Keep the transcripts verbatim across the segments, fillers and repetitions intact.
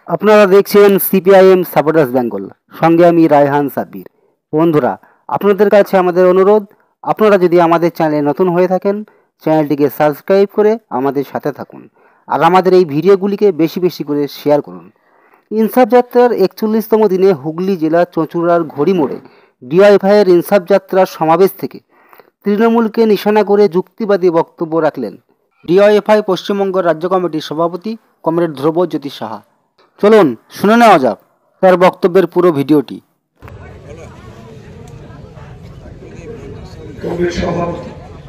আপনারা দেখছেন CPIM supporters Bengal, সঙ্গে আমি রায়হান সাব্বির। বন্ধুরা, আপনাদের কাছে আমাদের অনুরোধ, আপনারা যদি আমাদের চ্যানেলে নতুন হয়ে থাকেন, চ্যানেলটিকে সাবস্ক্রাইব করে আমাদের সাথে থাকুন আর আমাদের এই ভিডিওগুলিকে বেশি বেশি করে শেয়ার করুন। ইনসাফ যাত্রার একচল্লিশতম দিনে হুগলি জেলার চুঁচুড়ার ঘড়ি মোড়ে ডিওয়াইফাইয়ের ইনসাফ যাত্রার সমাবেশ থেকে তৃণমূলকে নিশানা করে যুক্তিবাদী বক্তব্য রাখলেন ডিওয়াইফাই পশ্চিমবঙ্গ রাজ্য কমিটির সভাপতি কমরেড ধ্রুবজ্যোতি সাহা। চলুন শুনে নেওয়া যাক তার বক্তব্যের পুরো ভিডিওটি। কংগ্রেস সভাপতি,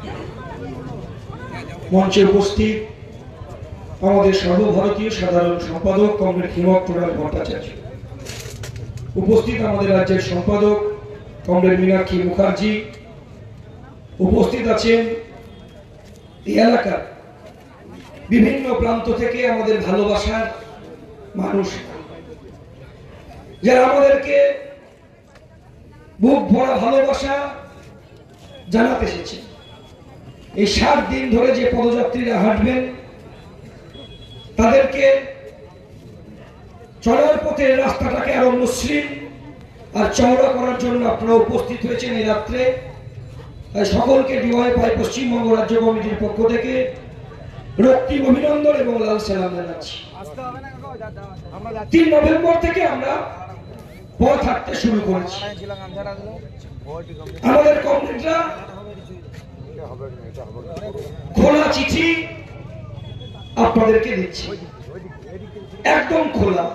মঞ্চে উপস্থিত আমাদের সর্বভারতীয় সাধারণ সম্পাদক কমরেড হিমক প্রণাল ভট্টাচার্য, উপস্থিত আমাদের রাজ্যের সম্পাদক কমরেড মীনাক্ষী মুখার্জি, উপস্থিত আছেন এই এলাকার বিভিন্ন প্রান্ত থেকে আমাদের ভালোবাসার মানুষ, যারা আমাদেরকে বুক ভরা ভালোবাসা জানাতে এসেছে। এই সাত দিন ধরে যে পদযাত্রীরা হাঁটবেন, তাদেরকে চলার পথে রাস্তাটাকে আরো মসৃণ আর চওড়া করার জন্য আপনারা উপস্থিত হয়েছেন এই রাত্রে। তাই সকলকে ডিওয়াইফাই পশ্চিমবঙ্গ রাজ্য কমিটির পক্ষ থেকে রক্তিম অভিনন্দন এবং লাল সালাম জানাচ্ছি। তিন নভেম্বর থেকে আমরা পথ হাঁটতে শুরু করেছি। আমাদের কমরেডরা খোলা চিঠি আপনাদেরকে দিচ্ছি, একদম খোলা।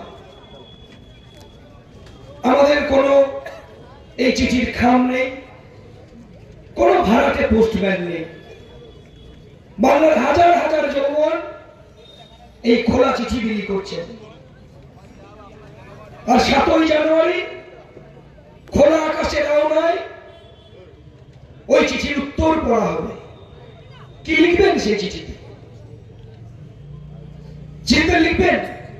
আমাদের কোনো এই চিঠির খাম নেই, কোনো ভাড়াটে পোস্টম্যান নেই। বাংলার হাজার হাজার যৌবন এই খোলা চিঠি বিলি করছেন। আর সাতই জানুয়ারি খোলা আকাশের রওনায় ওই চিঠির উত্তর পড়া হবে। কি লিখবেন সেই চিঠিতে? চিঠিতে লিখবেন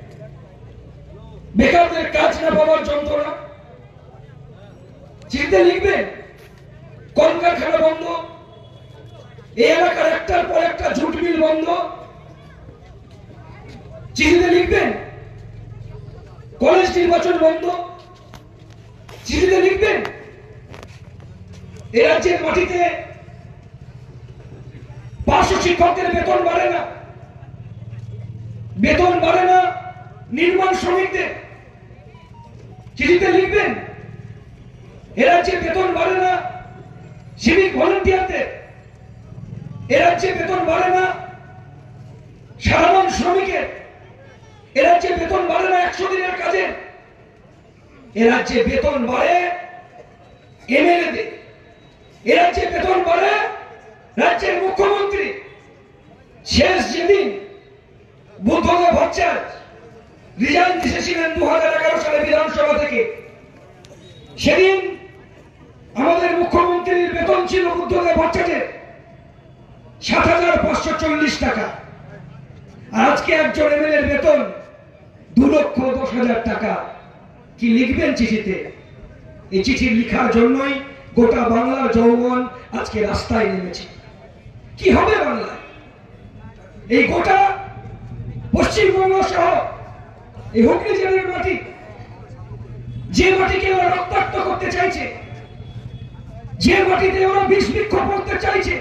বেকারদের কাজ না পাওয়ার যন্ত্রণা, চিঠিতে লিখবেন কলকারখানা বন্ধ, এই এলাকার একটার পর একটা জুট মিল বন্ধ, চিঠিতে লিখবেন কলেজ নির্বাচন বন্ধ, চিঠিতে লিখবেন এ রাজ্যের মাটিতে পার্শ্ব শিক্ষকদের বেতন বাড়ে না, বেতন বাড়ে না নির্মাণ শ্রমিকদের। চিঠিতে লিখবেন এ রাজ্যে বেতন বাড়ে না সিভিক ভলেন্টিয়ারদের, এ রাজ্যে বেতন বাড়ে না সাধারণ শ্রমিকের, এ রাজ্যে বেতন বাড়ে না একশো দিনের কাজে, এ রাজ্যে বেতন বাড়ে এমএলএদের, এ রাজ্যে বেতন বাড়ে রাজ্যের মুখ্যমন্ত্রী। শেষ যেদিন বুদ্ধদেব ভট্টাচার্য রিজাইন দিয়েছিলেন দু হাজার এগারো সালে বিধানসভা থেকে, সেদিন আমাদের মুখ্যমন্ত্রীর বেতন ছিল বুদ্ধদেব ভট্টাচার্যের সাত হাজার পাঁচশো চল্লিশ টাকা। আজকে একজন এমএলএর বেতন দু লক্ষ দশ হাজার টাকা। কি লিখবেন চিঠিতে? এই চিঠি লিখার জন্যই গোটা বাংলার যৌবন আজকে রাস্তায় নেমেছে। কি হবে বাংলায়? এই গোটা পশ্চিমবঙ্গ সহ এই হুগলি জেলার মাটি, যে মাটিকে ওরা রক্তাক্ত করতে চাইছে, যে মাটিতে ওরা বিষ বিক্ষোভ করতে চাইছে,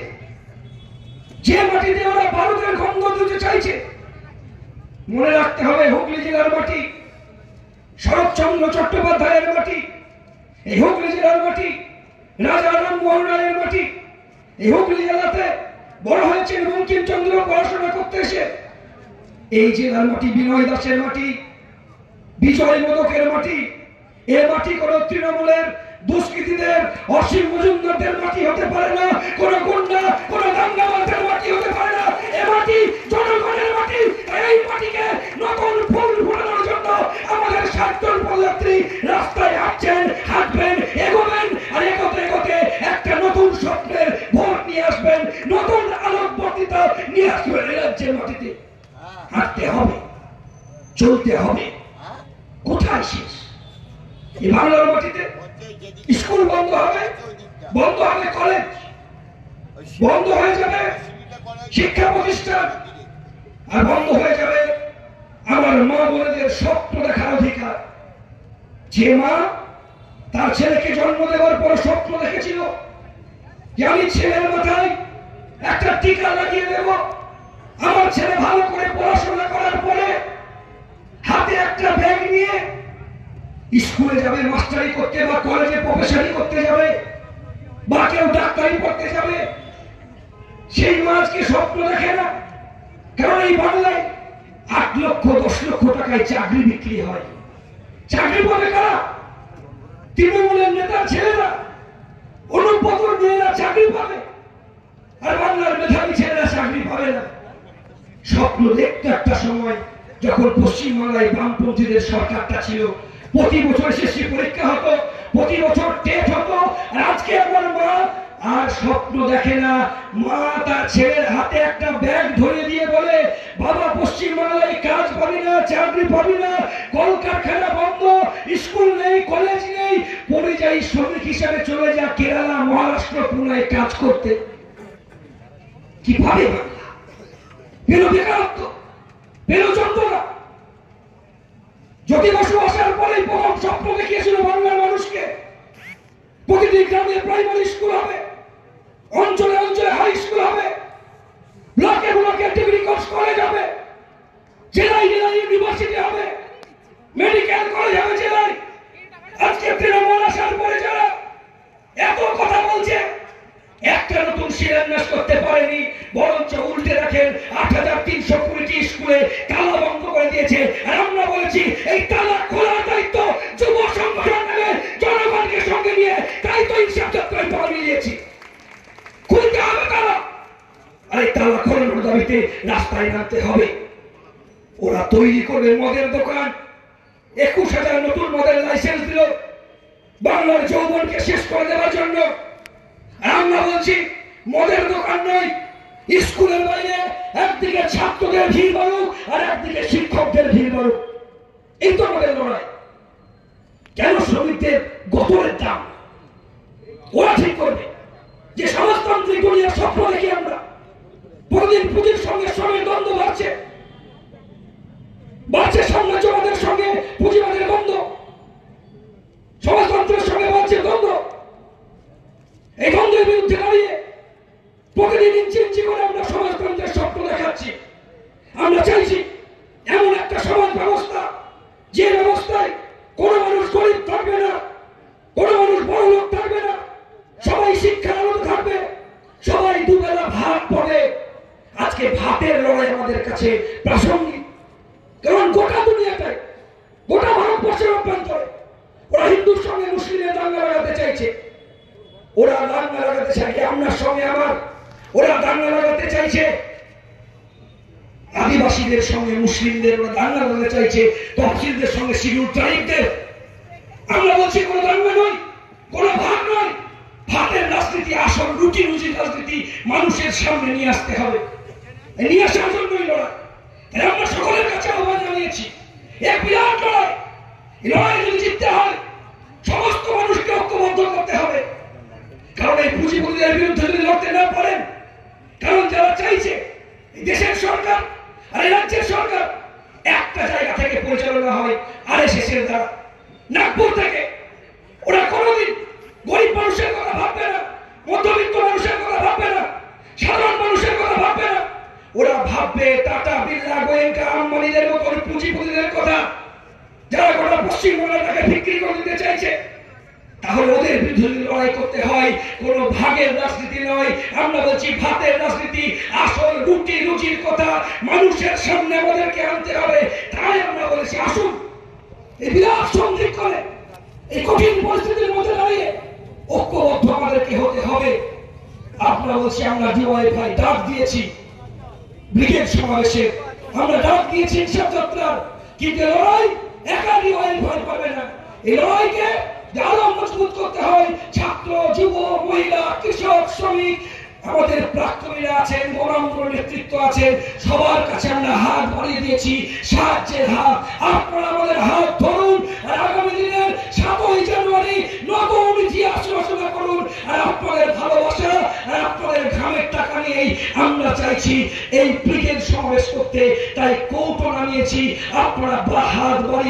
যে মাটিতে ওরা ভারতের গন্ধ দিতে চাইছে, মনে রাখতে হবে হুগলি জেলার মাটি শরৎচন্দ্র চট্টোপাধ্যায়ের মাটি, এই হুগলি জেলার মাটি রাজা রামমোহন রায়ের মাটি, এই হুগলি জেলাতে বড় হয়েছেন বঙ্কিমচন্দ্র পড়াশোনা করতে এসে। এই জেলার মাটি বিনয় দাসের মাটি, বিজয় মোদকের মাটি। এ মাটি কোন তৃণমূলের দুষ্কৃতীদের অসীম মজুমদারদের মাটি হতে পারে না, কোন গুন্ডা কোন দাঙ্গাবাজদের মাটি হতে পারে না। এ মাটি জনগণের মাটি। এই মাটিকে নতুন ফুল ফোটানোর জন্য আমাদের সাতজন পদযাত্রী রাস্তায় হাঁটছেন, হাঁটবেন, এগোবেন। আর এগোতে এগোতে একটা নতুন স্বপ্নের ভোট নিয়ে আসবেন, নতুন আলোকবর্তিতা নিয়ে আসবেন। এই রাজ্যের মাটিতে হাঁটতে হবে, চলতে হবে। কোথায় শেষ? এই বাংলার মাটিতে স্কুল বন্ধ হবে, বন্ধ হবে কলেজ, বন্ধ হয়ে যাবে শিক্ষা প্রতিষ্ঠান, আর বন্ধ হয়ে যাবে আমার আর মা বোনদের স্বপ্ন দেখার অধিকার। যে মা তার ছেলেকে জন্ম দেওয়ার পর স্বপ্ন দেখেছিল যে আমি ছেলের মাথায় একটা টিকা লাগিয়ে দেব, আমার ছেলে ভালো করে পড়াশোনা করার পরে হাতে একটা ব্যাগ নিয়ে স্কুলে যাবে, মাস্টারি করতে বা কলেজে প্রফেসরি করতে যাবে বা কেউ ডাক্তারি পড়তে যাবে, সেই মা আজকে স্বপ্ন দেখে না। কারণ এই বাংলায় আট লক্ষ দশ লক্ষ টাকায় চাকরি বিক্রি হয়। চাকরি পাবে কারা? তৃণমূলের নেতার ছেলেরা, অনুপতর মেয়েরা চাকরি পাবে, আর বাংলার মেধাবী ছেলেরা চাকরি পাবে না। স্বপ্ন দেখতে একটা সময় যখন পশ্চিমবাংলায় বামপন্থীদের সরকারটা ছিল, প্রতি বছর এসএসসি পরীক্ষা হতো, প্রতি বছর টেট হতো। আর আজকে আমার মা আর স্বপ্ন দেখে না। মা তার ছেলের হাতে একটা ব্যাগ ধরে দিয়ে বলে, বাবা পশ্চিমবাংলায় কাজ পাবি না, চাকরি পাবি না, কলকারখানা বন্ধ, স্কুল নেই, কলেজ নেই, পরিযায়ী শ্রমিক হিসাবে চলে যা কেরালা, মহারাষ্ট্র, পুনায় কাজ করতে। কি ভাবে বাংলা? পেল বেকারত্ব, পেল যন্ত্রণা। জ্যোতি বসু আসার পরেই প্রথম স্বপ্ন দেখিয়েছিল বাংলার মানুষকে প্রতিটি গ্রামে প্রাইমারি স্কুল হবে, অঞ্চলে অঞ্চলে হাই স্কুল হবে, ব্লকে ব্লকে ডিগ্রি কোর্স কলেজ হবে, জেলায় জেলায় ইউনিভার্সিটি হবে, মেডিকেল কলেজ হবে জেলায়। আজকে তৃণমূল আসার পরে যারা এত কথা বলছে, একটা নতুন শিলান্যাস করতে পারেনি, বরঞ্চ উল্টে রাখেন আট হাজার তিনশো কুড়িটি স্কুলে তালা বন্ধ করে দিয়েছে। আর আমরা বলেছি এই তালা খোলার দায়িত্ব যুব সংগঠন নেবে, জনগণকে সঙ্গে নিয়ে। তাই তো ইনসাফ যাত্রায় পা মিলিয়েছি, খুলতে হবে তালা। আর এই তালা খোলানোর দাবিতে রাস্তায় নামতে হবে। ওরা তৈরি করবে মদের দোকান, একুশ হাজার নতুন মদের লাইসেন্স দিল বাংলার যৌবনকে শেষ করে দেওয়ার জন্য। আমরা বলছি মদের দোকান নয়, স্কুলের বাইরে একদিকে ছাত্রদের ভিড় বাড়ুক আর একদিকে শিক্ষকদের ভিড় বাড়ুক। এই তো আমাদের লড়াই। কেন শ্রমিকদের গতরের দাম ওরা ঠিক করবে? যে সমাজতান্ত্রিক দুনিয়ার স্বপ্ন দেখি আমরা, প্রতিদিন পুঁজির সঙ্গে শ্রমের দ্বন্দ্ব বাড়ছে, বাড়ছে সাম্রাজ্যবাদের সঙ্গে পুঁজিবাদের দ্বন্দ্ব, সমাজতন্ত্রের সঙ্গে বাড়ছে দ্বন্দ্ব। এই দ্বন্দ্বের বিরুদ্ধে দাঁড়িয়ে প্রতিদিন ইঞ্চি ইঞ্চি করে আমরা সমাজতন্ত্রের স্বপ্ন দেখাচ্ছি। আমরা চাইছি এমন একটা সমাজ ব্যবস্থা, যে ব্যবস্থায় কোনো মানুষ গরিব থাকবে না, কোনো মানুষ বড় লোক থাকবে না, সবাই শিক্ষার আলোতে থাকবে, সবাই দুবেলা ভাত পাবে। আজকে ভাতের লড়াই আমাদের কাছে প্রাসঙ্গিক। কারণ গোটা দুনিয়াটাই, গোটা ভারতবর্ষের অভ্যন্তরে ওরা হিন্দুর সঙ্গে মুসলিমের দাঙ্গা লাগাতে চাইছে, ওরা দাঙ্গা লাগাতে চাইছে আপনার সঙ্গে আমার, ওরা দাঙ্গা লাগাতে চাইছে আদিবাসীদের সঙ্গে মুসলিমদের, ওরা দাঙ্গা লাগাতে চাইছে তফসিলদের সঙ্গে শিডিউল ট্রাইবদের। আমরা বলছি কোনো দাঙ্গা নয়, কোনো ভাগ নয়। ভাতের রাজনীতি, আসল রুটি রুজির রাজনীতি মানুষের সামনে নিয়ে আসতে হবে। নিয়ে আসার জন্যই লড়াই। আমরা সকলের কাছে আহ্বান জানিয়েছি, এক বিরাট লড়াই। লড়াই যদি জিততে হয় সমস্ত মানুষকে ঐক্যবদ্ধ করতে হবে। কারণ এই পুঁজিপতিদের বিরুদ্ধে যদি লড়তে না পারেন, কারণ যারা চাইছে দেশের সরকার আর রাজ্যের সরকার একটা জায়গা থেকে পরিচালনা হয় আরএসএস এর দ্বারা, নাগপুর থেকে, ওরা কোনোদিন গরিব মানুষের কথা ভাববে না, মধ্যবিত্ত মানুষের কথা ভাববে না, সাধারণ মানুষের কথা ভাববে না। ওরা ভাববে টাটা, বিড়লা, গোয়েঙ্কা, আম্বানিদের মতন পুঁজিপতিদের কথা, যারা গোটা পশ্চিমবাংলাটাকে বিক্রি করে দিতে চাইছে। তাহলে ওদের বিরুদ্ধে লড়াই করতে হয়, কোন ভাগের রাজনীতি নয়। আমরা বলছি ভাতের রাজনীতি, আসল রুটি রুজির কথা মানুষের সামনে আমাদেরকে আনতে হবে। তাই আমরা বলেছি আসুন এই বিরাট সংগ্রাম করে এই কঠিন পরিস্থিতির মধ্যে দাঁড়িয়ে ঐক্যবদ্ধ আমাদেরকে হতে হবে। আমরা বলছি আমরা ডিওয়াইফাই ডাক দিয়েছি, ব্রিগেড সমাবেশে আমরা ডাক দিয়েছি ইনসাফ যাত্রার, কিন্তু লড়াই একা ডিওয়াইফাই পাবে না। এই লড়াইকে আরো মজবুত করতে হয়। ছাত্র, যুব, মহিলা, কৃষক, শ্রমিক, আমাদের প্রাক্তনীরা আছেন, গণতন্ত্র নেতৃত্ব আছেন, সবার কাছে আমরা হাত বাড়িয়ে দিয়েছি, সাহায্যের হাত। আপনারা আমাদের হাত ধরুন আর আগামী দিনের সাতই জানুয়ারি নতুন ইতিহাস রচনা করুন। আর আপনাদের ভালোবাসা আর আপনাদের ঘামের টাকা নিয়েই আমরা চাইছি এই ব্রিগেড সমাবেশ করতে। তাই কৌটো নামিয়েছি, আপনারা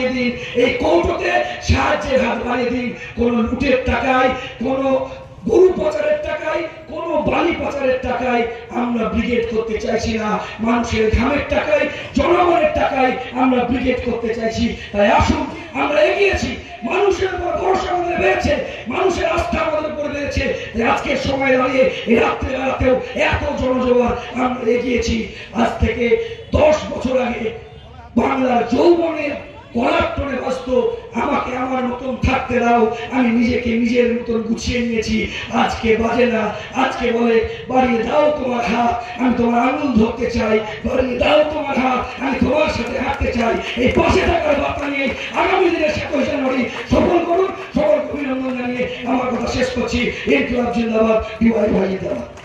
বাড়িয়ে দিন, এই কৌটোতে সাহায্যের হাত বাড়িয়ে দিন। কোন লুটের টাকায়, কোন গরু পাচারের টাকায়, কোন বালি পাচারের টাকায় আমরা ব্রিগেড করতে চাইছি না। মানুষের ঘামের টাকায়, জনগণের টাকায় আমরা ব্রিগেড করতে চাইছি। তাই আসুন, আমরা এগিয়েছি, মানুষের উপর ভরসা আমাদের বেড়েছে, মানুষের আস্থা আমাদের উপর বেড়েছে। আজকের সময় দাঁড়িয়ে এই রাত্রে বেলাতেও এত জনজোয়ার আমরা এগিয়েছি। আজ থেকে দশ বছর আগে বাংলার যৌবনের গলাটনে বাঁচত, আমাকে আমার মতন থাকতে দাও, আমি নিজেকে নিজের মতন গুছিয়ে নিয়েছি। আজকে বাজে না, আজকে বলে বাড়িয়ে দাও তোমার হাত, আমি তোমার আঙুল ধরতে চাই, বাড়িয়ে দাও তোমার হাত, আমি তোমার সাথে হাঁটতে চাই। এই পাশে থাকার বার্তা নিয়ে আগামী দিনের সাতাশ জানুয়ারি সফল করুন। সকলকে অভিনন্দন জানিয়ে আমার কথা শেষ করছি। ইনকিলাব জিন্দাবাদ, ডিওয়াই ভাই জিন্দাবাদ।